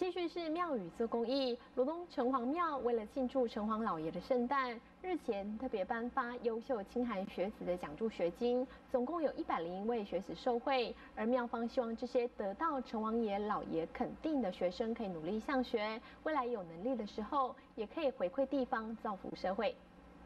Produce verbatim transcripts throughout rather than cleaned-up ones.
继续是庙宇做公益，罗东城隍庙为了庆祝城隍老爷的圣诞，日前特别颁发优秀清寒学子的奖助学金，总共有一百零一位学子受惠。而庙方希望这些得到城隍爷老爷肯定的学生可以努力向学，未来有能力的时候，也可以回馈地方，造福社会。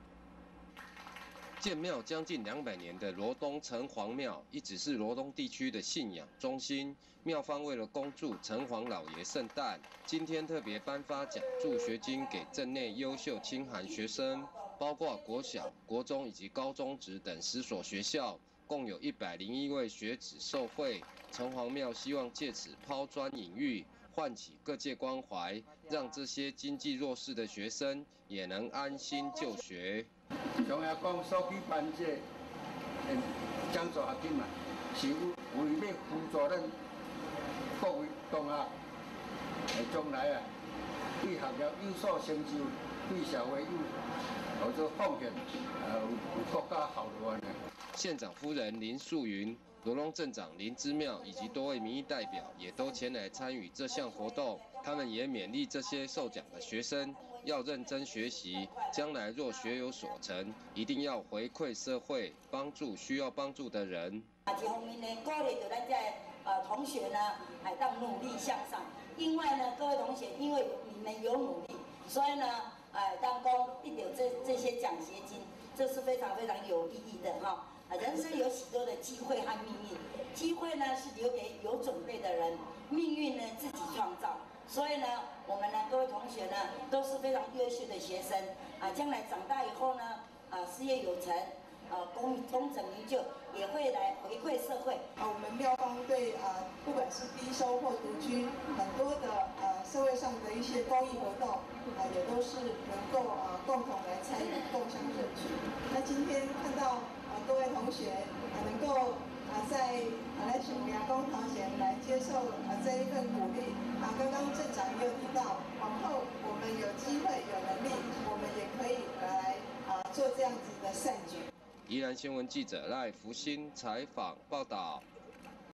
建庙将近两百年的罗东城隍庙，一直是罗东地区的信仰中心。庙方为了恭祝城隍老爷圣诞，今天特别颁发奖助学金给镇内优秀清寒学生，包括国小、国中以及高中职等十所学校，共有一百零一位学子受惠。城隍庙希望借此抛砖引玉，唤起各界关怀，让这些经济弱势的学生也能安心就学。 中央讲所举办这奖助学金嘛，是为要辅助咱各位同学，诶，将来啊，对学业有所成就，对社会有有做贡献，呃，为国家效劳安尼。 县长夫人林素云、罗东镇长林之妙以及多位民意代表也都前来参与这项活动。他们也勉励这些受奖的学生要认真学习，将来若学有所成，一定要回馈社会，帮助需要帮助的人。 啊，一方面呢，鼓励着咱这呃同学呢，还当努力向上。另外呢，各位同学，因为你们有努力，所以呢，呃，当公一有这这些奖学金，这是非常非常有意义的哈。 啊，人生有许多的机会和命运，机会呢是留给有准备的人，命运呢自己创造。所以呢，我们呢各位同学呢都是非常优秀的学生啊，将来长大以后呢，啊事业有成，啊功功成名就，也会来回馈社会。 啊，我们庙方对啊，不管是低收或独居，很多的呃社会上的一些公益活动啊，也都是能够啊共同来参与，共襄盛举。那今天看到。 各位同学啊，能够啊在啊来请亚公堂前来接受啊这一份鼓励啊。刚刚镇长也有提到，往后我们有机会有能力，我们也可以来啊做这样子的善举。 宜兰新闻记者赖福兴采访报道。